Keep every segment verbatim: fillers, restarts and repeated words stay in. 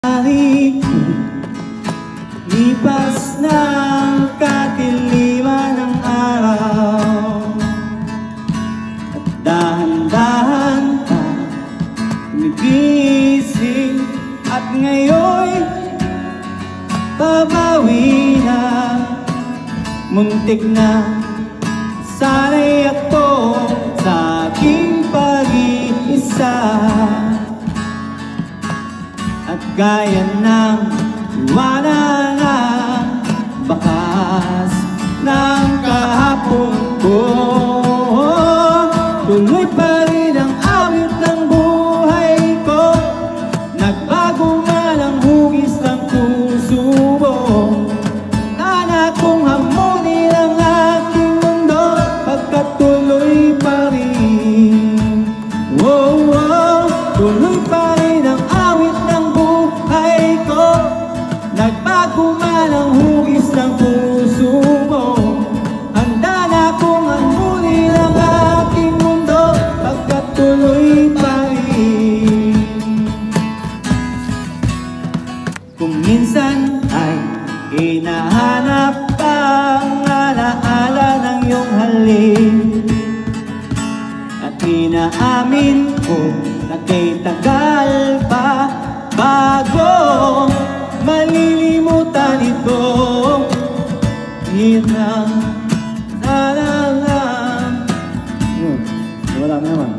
Lipas ng katiliwan ng araw at dahan-dahan ka nagising at ngayon babawi na. Muntik na sana'y ako sa aking pag-iisa at gaya ng liwanag na bakas ng kahapon ko. Tuloy pa rin ang awit ng buhay ko, nagbago man ang hugis ng puso mo. Nana kong hamunin ang aking mundo, pagkatuloy pa rin. Oh, oh, tuloy pa rin ang awit ng buhay ko, nagbago man ang hugis ng puso mo. Handa na kong hamunin ang aking mundo, pagkatuloy pa rin. Kung minsan ay hinahanap ang alaala ng iyong halik at inaamin ko na kay tagal pa bago malilimutan ito. Hirang nalalang hmm, wala naman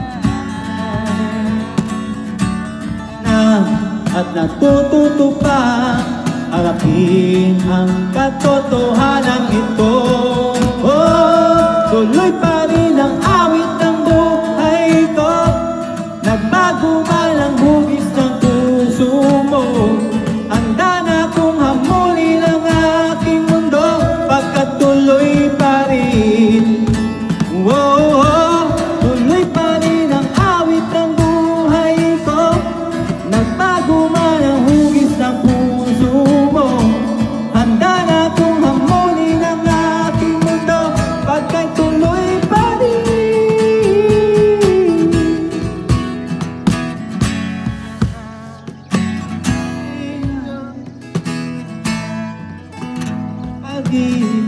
na at natututo pa harapin ang katotohanan ito. Oh, tuloy pa rin ang awit ng buhay ko, nagbago man ang hugis ng puso mo. Handa na kong hamunin ang aking mundo, pagkatuloy pa rin. Oh, oh, tuloy pa rin ang awit ng buhay ko, nagbago man ang hugis ng puso mo. Handa na kong hamunin ang aking mundo, pagkatuloy pa rin. Pag-ibig